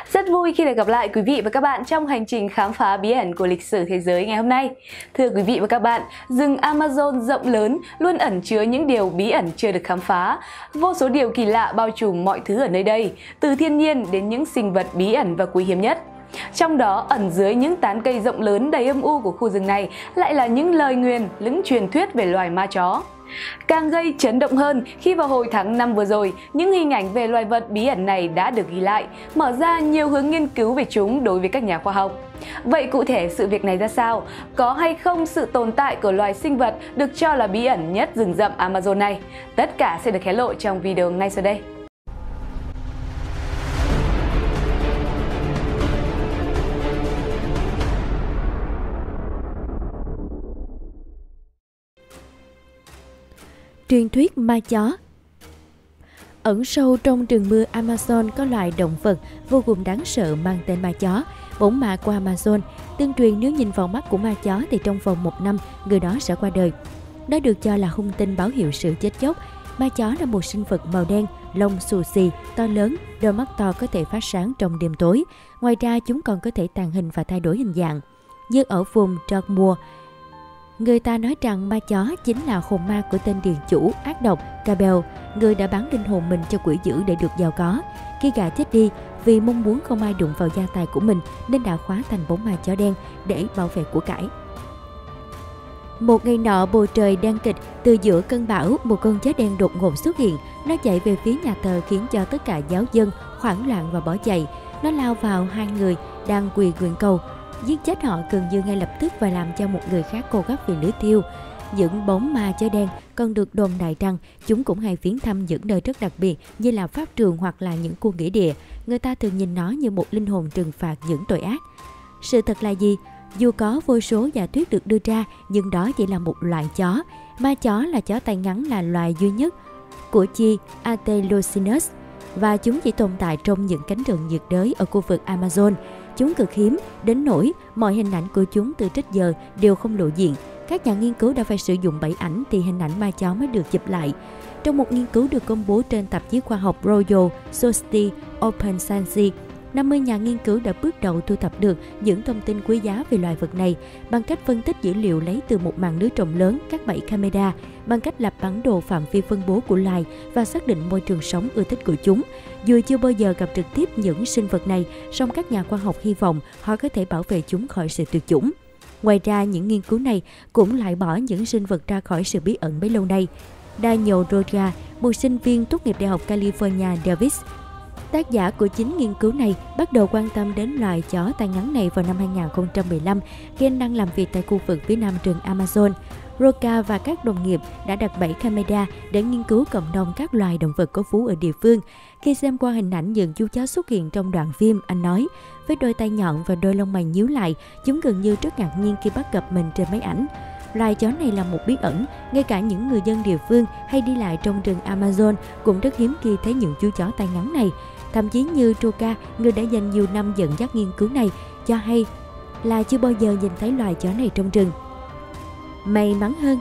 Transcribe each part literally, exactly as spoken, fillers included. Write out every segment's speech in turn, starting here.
Rất vui khi được gặp lại quý vị và các bạn trong hành trình khám phá bí ẩn của lịch sử thế giới ngày hôm nay. Thưa quý vị và các bạn, rừng Amazon rộng lớn luôn ẩn chứa những điều bí ẩn chưa được khám phá. Vô số điều kỳ lạ bao trùm mọi thứ ở nơi đây, từ thiên nhiên đến những sinh vật bí ẩn và quý hiếm nhất. Trong đó, ẩn dưới những tán cây rộng lớn đầy âm u của khu rừng này lại là những lời nguyền, những truyền thuyết về loài ma chó. Càng gây chấn động hơn khi vào hồi tháng năm vừa rồi, những hình ảnh về loài vật bí ẩn này đã được ghi lại, mở ra nhiều hướng nghiên cứu về chúng đối với các nhà khoa học. Vậy cụ thể sự việc này ra sao? Có hay không sự tồn tại của loài sinh vật được cho là bí ẩn nhất rừng rậm Amazon này? Tất cả sẽ được hé lộ trong video ngay sau đây. Truyền thuyết ma chó. Ẩn sâu trong rừng mưa Amazon có loài động vật vô cùng đáng sợ mang tên ma chó, bổn ma của Amazon. Tương truyền nếu nhìn vào mắt của ma chó thì trong vòng một năm người đó sẽ qua đời. Nó được cho là hung tinh báo hiệu sự chết chóc. Ma chó là một sinh vật màu đen, lông xù xì, to lớn, đôi mắt to có thể phát sáng trong đêm tối. Ngoài ra chúng còn có thể tàng hình và thay đổi hình dạng. Như ở vùng Dartmoor, người ta nói rằng ma chó chính là hồn ma của tên điền chủ ác độc Cabell, người đã bán linh hồn mình cho quỷ dữ để được giàu có. Khi gã chết đi, vì mong muốn không ai đụng vào gia tài của mình nên đã hóa thành bóng ma chó đen để bảo vệ của cải. Một ngày nọ, bầu trời đang kịch, từ giữa cơn bão, một con chó đen đột ngột xuất hiện. Nó chạy về phía nhà thờ khiến cho tất cả giáo dân hoảng loạn và bỏ chạy. Nó lao vào hai người đang quỳ gượng cầu, giết chết họ gần như ngay lập tức và làm cho một người khác cô gấp vì lưỡi tiêu. Những bóng ma chó đen còn được đồn đại rằng chúng cũng hay viếng thăm những nơi rất đặc biệt như là pháp trường hoặc là những khu nghĩa địa. Người ta thường nhìn nó như một linh hồn trừng phạt những tội ác. Sự thật là gì? Dù có vô số giả thuyết được đưa ra, nhưng đó chỉ là một loại chó. Ma chó là chó tay ngắn, là loài duy nhất của chi Atelocynus và chúng chỉ tồn tại trong những cánh rừng nhiệt đới ở khu vực Amazon. Chúng cực hiếm đến nỗi mọi hình ảnh của chúng từ trước giờ đều không lộ diện. Các nhà nghiên cứu đã phải sử dụng bảy ảnh thì hình ảnh ma chó mới được chụp lại. Trong một nghiên cứu được công bố trên tạp chí khoa học Royal Society Open Science, năm mươi nhà nghiên cứu đã bước đầu thu thập được những thông tin quý giá về loài vật này bằng cách phân tích dữ liệu lấy từ một mạng lưới rộng lớn các bẫy camera, bằng cách lập bản đồ phạm vi phân bố của loài và xác định môi trường sống ưa thích của chúng. Dù chưa bao giờ gặp trực tiếp những sinh vật này, song các nhà khoa học hy vọng họ có thể bảo vệ chúng khỏi sự tuyệt chủng. Ngoài ra, những nghiên cứu này cũng loại bỏ những sinh vật ra khỏi sự bí ẩn bấy lâu nay. Daniel Rocha, một sinh viên tốt nghiệp Đại học California Davis, tác giả của chính nghiên cứu này, bắt đầu quan tâm đến loài chó tay ngắn này vào năm hai nghìn không trăm mười lăm khi anh đang làm việc tại khu vực phía nam rừng Amazon. Roca và các đồng nghiệp đã đặt bẫy camera để nghiên cứu cộng đồng các loài động vật có vú ở địa phương. Khi xem qua hình ảnh những chú chó xuất hiện trong đoạn phim, anh nói, với đôi tay nhọn và đôi lông mày nhíu lại, chúng gần như rất ngạc nhiên khi bắt gặp mình trên máy ảnh. Loài chó này là một bí ẩn, ngay cả những người dân địa phương hay đi lại trong rừng Amazon cũng rất hiếm khi thấy những chú chó tay ngắn này. Thậm chí như Roca, người đã dành nhiều năm dẫn dắt nghiên cứu này, cho hay là chưa bao giờ nhìn thấy loài chó này trong rừng. May mắn hơn,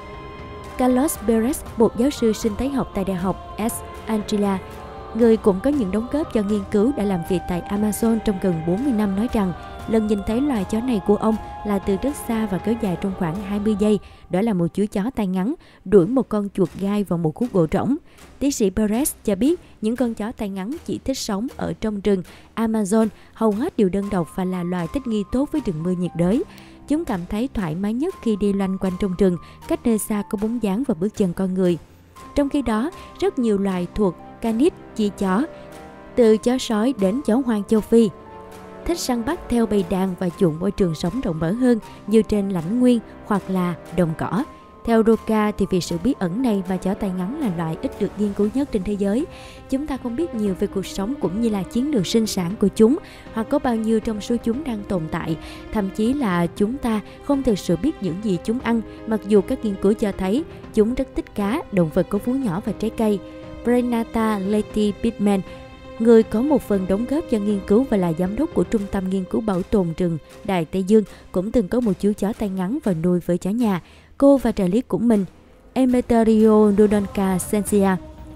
Carlos Perez, một giáo sư sinh thái học tại Đại học S. Angela, người cũng có những đóng góp cho nghiên cứu, đã làm việc tại Amazon trong gần bốn mươi năm, nói rằng lần nhìn thấy loài chó này của ông là từ rất xa và kéo dài trong khoảng hai mươi giây. Đó là một chú chó tay ngắn đuổi một con chuột gai vào một khúc gỗ rỗng. Tiến sĩ Perez cho biết những con chó tay ngắn chỉ thích sống ở trong rừng Amazon, hầu hết đều đơn độc và là loài thích nghi tốt với rừng mưa nhiệt đới. Chúng cảm thấy thoải mái nhất khi đi loanh quanh trong rừng, cách nơi xa có bóng dáng và bước chân con người. Trong khi đó, rất nhiều loài thuộc canis chia chó, từ chó sói đến chó hoang châu Phi, thích săn bắt theo bầy đàn và chuộng môi trường sống rộng mở hơn như trên lãnh nguyên hoặc là đồng cỏ. Theo Roca thì vì sự bí ẩn này mà chó tay ngắn là loại ít được nghiên cứu nhất trên thế giới. Chúng ta không biết nhiều về cuộc sống cũng như là chiến lược sinh sản của chúng, hoặc có bao nhiêu trong số chúng đang tồn tại. Thậm chí là chúng ta không thực sự biết những gì chúng ăn, mặc dù các nghiên cứu cho thấy chúng rất thích cá, động vật có vú nhỏ và trái cây. Renata Letty Pittman, người có một phần đóng góp cho nghiên cứu và là giám đốc của Trung tâm Nghiên cứu Bảo tồn rừng Đại Tây Dương, cũng từng có một chú chó tay ngắn và nuôi với chó nhà. Cô và trợ lý của mình, Emeterio Dodonca Sensia,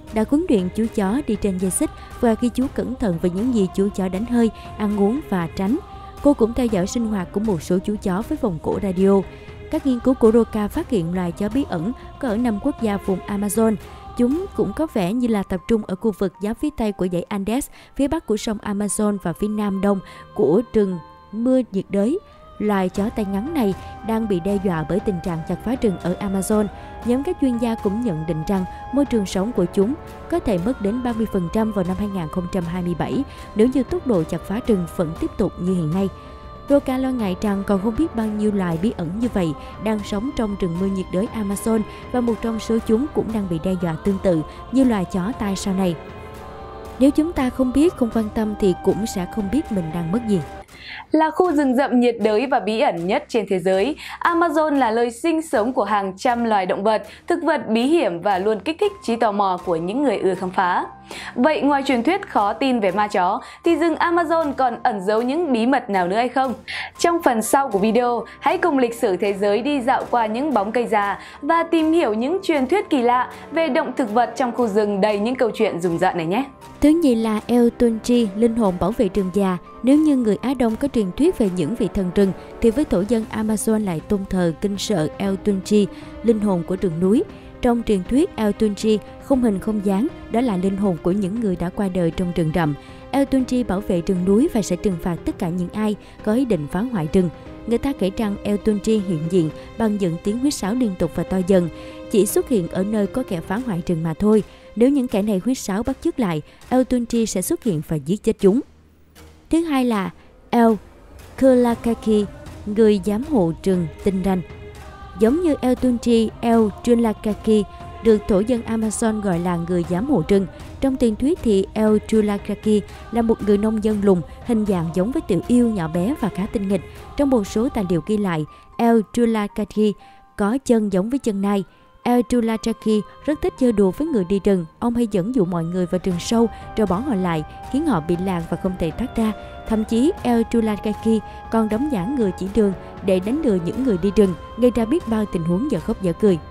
đã huấn luyện chú chó đi trên dây xích và ghi chú cẩn thận về những gì chú chó đánh hơi, ăn uống và tránh. Cô cũng theo dõi sinh hoạt của một số chú chó với vòng cổ radio. Các nghiên cứu của Roca phát hiện loài chó bí ẩn có ở năm quốc gia vùng Amazon. Chúng cũng có vẻ như là tập trung ở khu vực giáp phía tây của dãy Andes, phía bắc của sông Amazon và phía nam đông của rừng mưa nhiệt đới. Loài chó tay ngắn này đang bị đe dọa bởi tình trạng chặt phá rừng ở Amazon. Nhóm các chuyên gia cũng nhận định rằng môi trường sống của chúng có thể mất đến ba mươi phần trăm vào năm hai nghìn không trăm hai mươi bảy nếu như tốc độ chặt phá rừng vẫn tiếp tục như hiện nay. Roca lo ngại rằng còn không biết bao nhiêu loài bí ẩn như vậy đang sống trong rừng mưa nhiệt đới Amazon và một trong số chúng cũng đang bị đe dọa tương tự như loài chó tai sau này. Nếu chúng ta không biết, không quan tâm thì cũng sẽ không biết mình đang mất gì. Là khu rừng rậm nhiệt đới và bí ẩn nhất trên thế giới, Amazon là nơi sinh sống của hàng trăm loài động vật, thực vật bí hiểm và luôn kích thích trí tò mò của những người ưa khám phá. Vậy ngoài truyền thuyết khó tin về ma chó, thì rừng Amazon còn ẩn giấu những bí mật nào nữa hay không? Trong phần sau của video, hãy cùng lịch sử thế giới đi dạo qua những bóng cây già và tìm hiểu những truyền thuyết kỳ lạ về động thực vật trong khu rừng đầy những câu chuyện rùng rợn này nhé! Thứ nhì là El Tunchi, linh hồn bảo vệ rừng già. Nếu như người Á Đông có truyền thuyết về những vị thần rừng, thì với thổ dân Amazon lại tôn thờ kinh sợ El Tunchi, linh hồn của rừng núi. Trong truyền thuyết, El Tunchi không hình không dáng, đó là linh hồn của những người đã qua đời trong rừng rậm. El Tunchi bảo vệ rừng núi và sẽ trừng phạt tất cả những ai có ý định phá hoại rừng. Người ta kể rằng El Tunchi hiện diện bằng những tiếng huýt sáo liên tục và to dần, chỉ xuất hiện ở nơi có kẻ phá hoại rừng mà thôi. Nếu những kẻ này huýt sáo bắt chước lại, El Tunchi sẽ xuất hiện và giết chết chúng. Thứ hai là El Kulakaki, người giám hộ rừng tinh ranh. Giống như El Tunchi, El Kulakaki được thổ dân Amazon gọi là người giám hộ rừng. Trong truyền thuyết thì El Kulakaki là một người nông dân lùn, hình dạng giống với tiểu yêu, nhỏ bé và khá tinh nghịch. Trong một số tài liệu ghi lại, El Kulakaki có chân giống với chân nai. El Kulakaki rất thích chơi đùa với người đi rừng. Ông hay dẫn dụ mọi người vào rừng sâu rồi bỏ họ lại, khiến họ bị lạc và không thể thoát ra. Thậm chí El Kulakaki còn đóng giả người chỉ đường để đánh lừa những người đi rừng, gây ra biết bao tình huống dở khóc dở cười.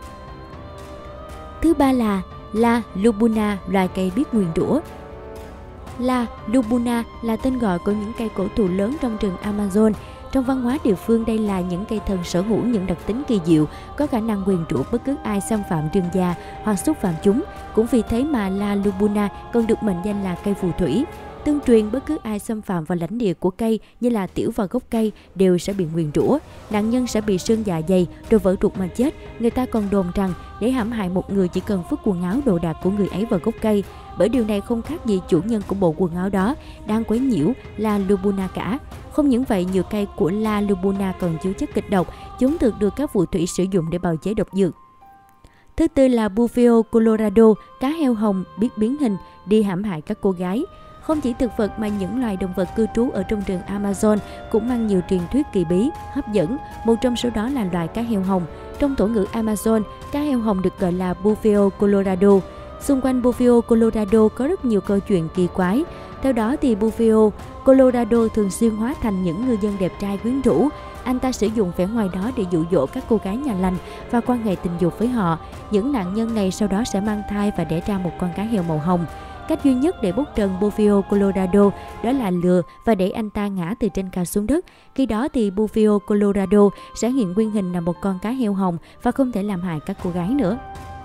Thứ ba là La Lubuna, loài cây biết nguyền rủa. La Lubuna là tên gọi của những cây cổ thụ lớn trong rừng Amazon. Trong văn hóa địa phương, đây là những cây thần sở hữu những đặc tính kỳ diệu, có khả năng nguyền rủa bất cứ ai xâm phạm rừng già hoặc xúc phạm chúng. Cũng vì thế mà La Lubuna còn được mệnh danh là cây phù thủy. Tương truyền bất cứ ai xâm phạm vào lãnh địa của cây như là tiểu vào gốc cây đều sẽ bị nguyền rủa. Nạn nhân sẽ bị sưng dạ dày rồi vỡ ruột mà chết. Người ta còn đồn rằng để hãm hại một người chỉ cần vứt quần áo đồ đạc của người ấy vào gốc cây. Bởi điều này không khác gì chủ nhân của bộ quần áo đó đang quấy nhiễu La Lubuna cả. Không những vậy, nhiều cây của La Lubuna còn chứa chất kịch độc, chúng thường được các phù thủy sử dụng để bào chế độc dược. Thứ tư là Bufeo Colorado, cá heo hồng biết biến hình đi hãm hại các cô gái. Không chỉ thực vật mà những loài động vật cư trú ở trong rừng Amazon cũng mang nhiều truyền thuyết kỳ bí, hấp dẫn. Một trong số đó là loài cá heo hồng. Trong thổ ngữ Amazon, cá heo hồng được gọi là Bufeo Colorado. Xung quanh Bufeo Colorado có rất nhiều câu chuyện kỳ quái. Theo đó thì Bufeo Colorado thường xuyên hóa thành những ngư dân đẹp trai quyến rũ. Anh ta sử dụng vẻ ngoài đó để dụ dỗ các cô gái nhà lành và quan hệ tình dục với họ. Những nạn nhân này sau đó sẽ mang thai và đẻ ra một con cá heo màu hồng. Cách duy nhất để bốc trần Bufeo Colorado đó là lừa và để anh ta ngã từ trên cao xuống đất. Khi đó thì Bufeo Colorado sẽ hiện nguyên hình là một con cá heo hồng và không thể làm hại các cô gái nữa.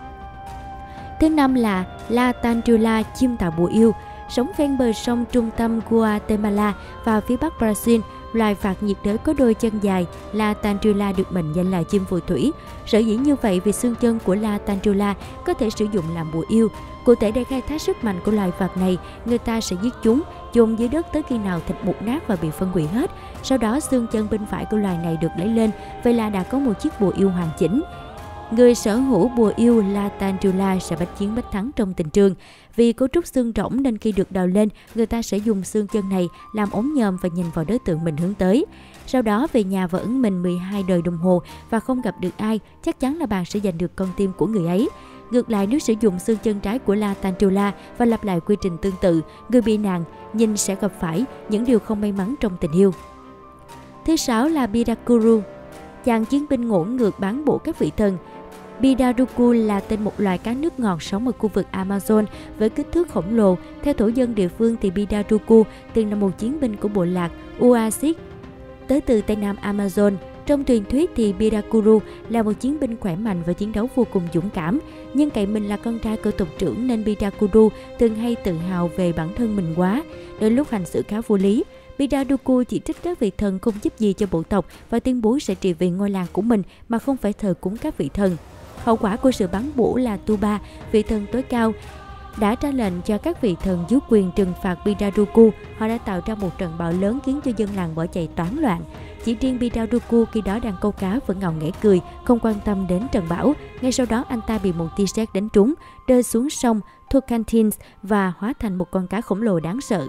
Thứ năm là La Tarantula, chim tạo bùa yêu. Sống ven bờ sông trung tâm Guatemala và phía bắc Brazil, loài phạt nhiệt đới có đôi chân dài, La Tarantula được mệnh danh là chim phù thủy. Sở dĩ như vậy vì xương chân của La Tarantula có thể sử dụng làm bùa yêu. Cụ thể, để khai thác sức mạnh của loài phạt này, người ta sẽ giết chúng, chôn dưới đất tới khi nào thịt mục nát và bị phân hủy hết. Sau đó xương chân bên phải của loài này được lấy lên, vậy là đã có một chiếc bùa yêu hoàn chỉnh. Người sở hữu bùa yêu La Tarantula sẽ bách chiến bách thắng trong tình trường. Vì cấu trúc xương rỗng nên khi được đào lên, người ta sẽ dùng xương chân này làm ống nhòm và nhìn vào đối tượng mình hướng tới. Sau đó về nhà và ẩn mình mười hai đời đồng hồ và không gặp được ai, chắc chắn là bạn sẽ giành được con tim của người ấy. Ngược lại, nếu sử dụng xương chân trái của La Tarantula và lặp lại quy trình tương tự, người bị nạn nhìn sẽ gặp phải những điều không may mắn trong tình yêu. Thứ sáu là Birakuru, chàng chiến binh ngỗ ngược bán bổ các vị thần. Pirarucu là tên một loài cá nước ngọt sống ở khu vực Amazon với kích thước khổng lồ. Theo thổ dân địa phương thì Pirarucu từng là một chiến binh của bộ lạc Uasis tới từ Tây Nam Amazon. Trong truyền thuyết thì Pirarucu là một chiến binh khỏe mạnh và chiến đấu vô cùng dũng cảm. Nhưng cậy mình là con trai của tộc trưởng nên Pirarucu thường hay tự hào về bản thân mình quá, đôi lúc hành xử khá vô lý. Pirarucu chỉ trích các vị thần không giúp gì cho bộ tộc và tuyên bố sẽ trị vì ngôi làng của mình mà không phải thờ cúng các vị thần. Hậu quả của sự bắn bổ là Tuba, vị thần tối cao, đã ra lệnh cho các vị thần dưới quyền trừng phạt Pirarucu. Họ đã tạo ra một trận bão lớn khiến cho dân làng bỏ chạy toán loạn. Chỉ riêng Pirarucu khi đó đang câu cá vẫn ngạo nghễ cười, không quan tâm đến trận bão. Ngay sau đó anh ta bị một tia sét đánh trúng, rơi xuống sông Tocantins và hóa thành một con cá khổng lồ đáng sợ.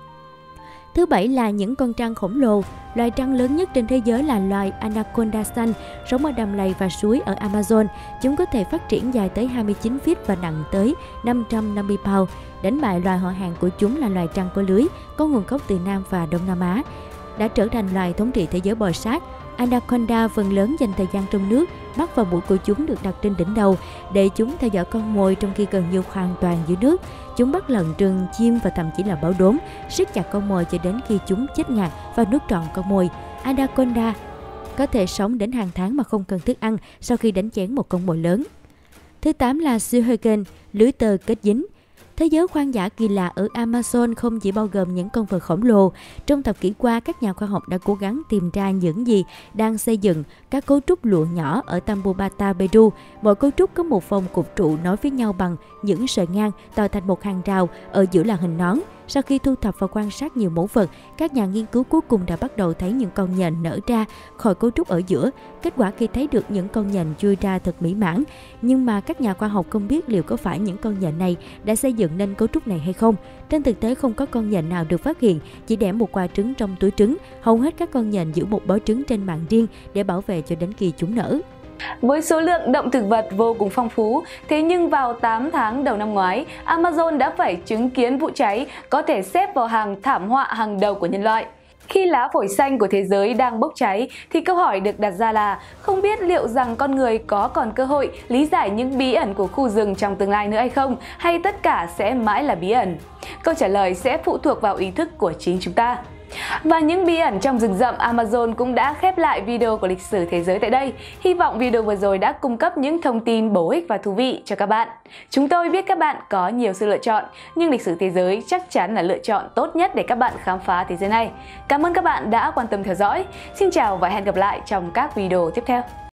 Thứ bảy là những con trăn khổng lồ. Loài trăn lớn nhất trên thế giới là loài Anaconda xanh, sống ở đầm lầy và suối ở Amazon. Chúng có thể phát triển dài tới hai mươi chín feet và nặng tới năm trăm năm mươi pound. Đánh bại loài họ hàng của chúng là loài trăn có lưới, có nguồn gốc từ Nam và Đông Nam Á, đã trở thành loài thống trị thế giới bò sát. Anaconda phần lớn dành thời gian trong nước, mắt và mũi của chúng được đặt trên đỉnh đầu để chúng theo dõi con mồi, trong khi gần như hoàn toàn dưới nước. Chúng bắt lận rừng, chim và thậm chí là báo đốm, siết chặt con mồi cho đến khi chúng chết ngạt và nuốt trọn con mồi. Anaconda có thể sống đến hàng tháng mà không cần thức ăn sau khi đánh chén một con mồi lớn. Thứ tám là Suihogen, lưới tơ kết dính. Thế giới hoang dã kỳ lạ ở Amazon không chỉ bao gồm những con vật khổng lồ. Trong thập kỷ qua, các nhà khoa học đã cố gắng tìm ra những gì đang xây dựng các cấu trúc lụa nhỏ ở Tambopata, Peru. Mỗi cấu trúc có một vòng cột trụ nối với nhau bằng những sợi ngang tạo thành một hàng rào, ở giữa là hình nón. Sau khi thu thập và quan sát nhiều mẫu vật, các nhà nghiên cứu cuối cùng đã bắt đầu thấy những con nhện nở ra khỏi cấu trúc ở giữa. Kết quả khi thấy được những con nhện chui ra thật mỹ mãn. Nhưng mà các nhà khoa học không biết liệu có phải những con nhện này đã xây dựng nên cấu trúc này hay không. Trên thực tế không có con nhện nào được phát hiện, chỉ đẻ một quả trứng trong túi trứng. Hầu hết các con nhện giữ một bó trứng trên màng riêng để bảo vệ cho đến khi chúng nở. Với số lượng động thực vật vô cùng phong phú, thế nhưng vào tám tháng đầu năm ngoái, Amazon đã phải chứng kiến vụ cháy có thể xếp vào hàng thảm họa hàng đầu của nhân loại. Khi lá phổi xanh của thế giới đang bốc cháy, thì câu hỏi được đặt ra là không biết liệu rằng con người có còn cơ hội lý giải những bí ẩn của khu rừng trong tương lai nữa hay không, hay tất cả sẽ mãi là bí ẩn? Câu trả lời sẽ phụ thuộc vào ý thức của chính chúng ta. Và những bí ẩn trong rừng rậm Amazon cũng đã khép lại video của lịch sử thế giới tại đây. Hy vọng video vừa rồi đã cung cấp những thông tin bổ ích và thú vị cho các bạn. Chúng tôi biết các bạn có nhiều sự lựa chọn, nhưng lịch sử thế giới chắc chắn là lựa chọn tốt nhất để các bạn khám phá thế giới này. Cảm ơn các bạn đã quan tâm theo dõi. Xin chào và hẹn gặp lại trong các video tiếp theo.